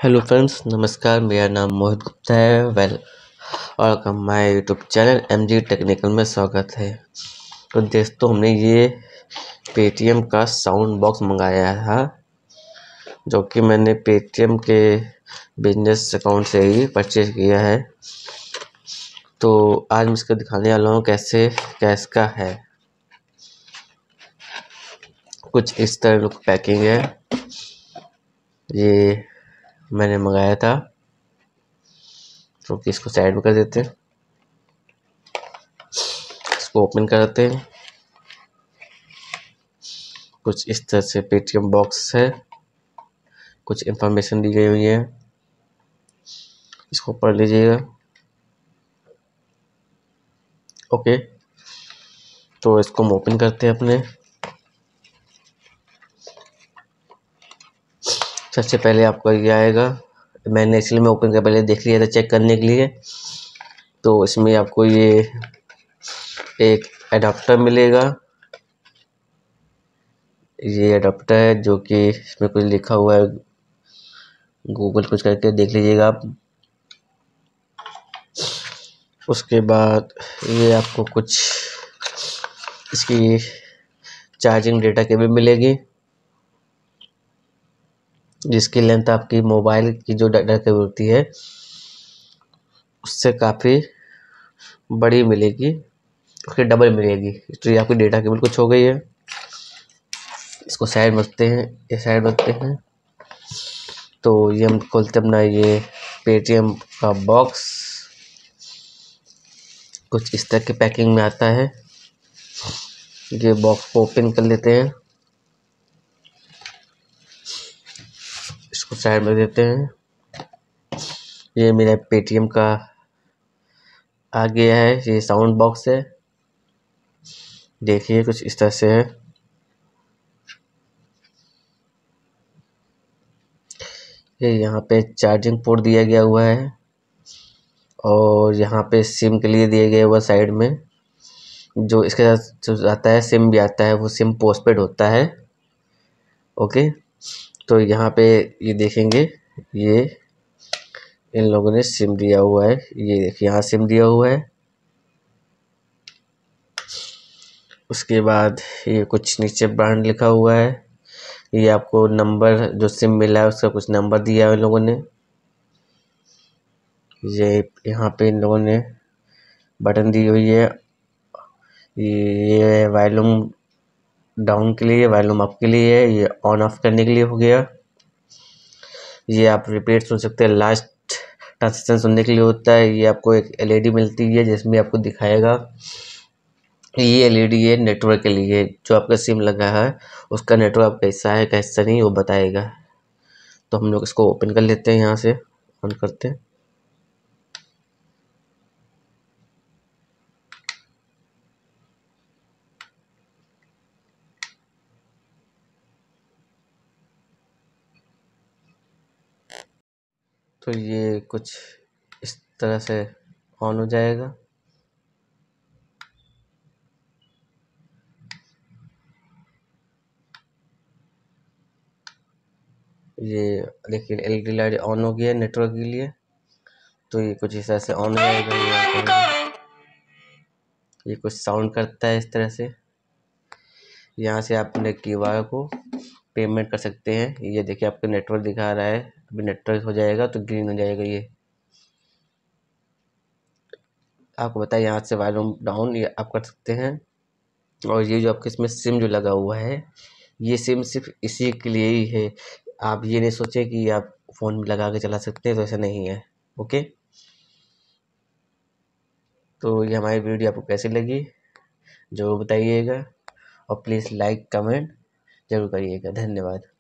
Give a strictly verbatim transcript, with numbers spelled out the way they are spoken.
Hello friends, नमस्कार। मेरा नाम मोहित गुप्ता है। वेल और my YouTube channel M G technical में स्वागत है। तो दोस्तों, हमने ये पेटीएम का साउंड बॉक्स मंगाया था, जो कि मैंने पेटीएम के बिजनेस अकाउंट से ही परचेज किया है। तो आज मैं इसको दिखाने वाला हूँ कैसे कैश का है। कुछ इस तरह की पैकिंग है। ये मैंने मंगाया था, तो कि इसको साइड में कर देते हैं, इसको ओपन करते हैं। कुछ इस तरह से पेटीएम बॉक्स है, कुछ इंफॉर्मेशन दी गई हुई है, इसको पढ़ लीजिएगा। ओके, तो इसको हम ओपन करते हैं अपने। सबसे पहले आपको ये आएगा, मैंने इसलिए मैं ओपन कर पहले देख लिया था चेक करने के लिए। तो इसमें आपको ये एक एडाप्टर मिलेगा। ये एडाप्टर है जो कि इसमें कुछ लिखा हुआ है, गूगल कुछ करके देख लीजिएगा आप। उसके बाद ये आपको कुछ इसकी चार्जिंग डेटा केबल मिलेगी, जिसकी लेंथ आपकी मोबाइल की जो डाटा केबल होती है उससे काफ़ी बड़ी मिलेगी, उसकी डबल मिलेगी। तो ये आपकी डेटा केबल कुछ हो गई है। इसको साइड में रखते हैं, ये साइड रखते हैं। तो ये हम खोलते अपना ये पेटीएम का बॉक्स। कुछ इस तरह की पैकिंग में आता है। ये बॉक्स को ओपन कर लेते हैं, इसको साइड में देते हैं। ये मेरा पेटीएम का आ गया है, ये साउंड बॉक्स है। देखिए कुछ इस तरह से है। ये यहाँ पे चार्जिंग पोर्ट दिया गया हुआ है, और यहाँ पे सिम के लिए दिया गया हुआ साइड में। जो इसके साथ जो आता है सिम भी आता है, वो सिम पोस्टपेड होता है। ओके, तो यहाँ पे ये देखेंगे, ये इन लोगों ने सिम दिया हुआ है। ये देखिए यहाँ सिम दिया हुआ है। उसके बाद ये कुछ नीचे ब्रांड लिखा हुआ है। ये आपको नंबर जो सिम मिला है उसका कुछ नंबर दिया है इन लोगों ने। ये यहाँ पे इन लोगों ने बटन दी हुई है। ये वॉल्यूम डाउन के लिए, वॉल्यूम अप के लिए है। ये ऑन ऑफ करने के लिए हो गया। ये आप रिपीट सुन सकते हैं, लास्ट ट्रांजेक्शन सुनने के लिए होता है। ये आपको एक एलईडी मिलती है जिसमें आपको दिखाएगा। ये एलईडी है नेटवर्क के लिए, जो आपका सिम लगा है उसका नेटवर्क कैसा है कैसा नहीं वो बताएगा। तो हम लोग इसको ओपन कर लेते हैं, यहाँ से ऑन करते हैं। तो ये कुछ इस तरह से ऑन हो जाएगा। ये देखिए एलईडी लाइट ऑन हो गया है नेटवर्क के लिए। तो ये कुछ इस तरह से ऑन हो जाएगा। ये ये कुछ साउंड करता है इस तरह से। यहाँ से आप अपने क्यूआर को पेमेंट कर सकते हैं। ये देखिए आपका नेटवर्क दिखा रहा है, अभी नेटवर्क हो जाएगा तो ग्रीन हो जाएगा। ये आपको बताया, यहाँ से वॉल्यूम डाउन ये आप कर सकते हैं। और ये जो आपके इसमें सिम जो लगा हुआ है, ये सिम सिर्फ इसी के लिए ही है। आप ये नहीं सोचें कि आप फ़ोन में लगा के चला सकते हैं, तो ऐसा नहीं है। ओके, तो ये हमारी वीडियो आपको कैसी लगी जो बताइएगा, और प्लीज़ लाइक कमेंट ज़रूर करिएगा। धन्यवाद।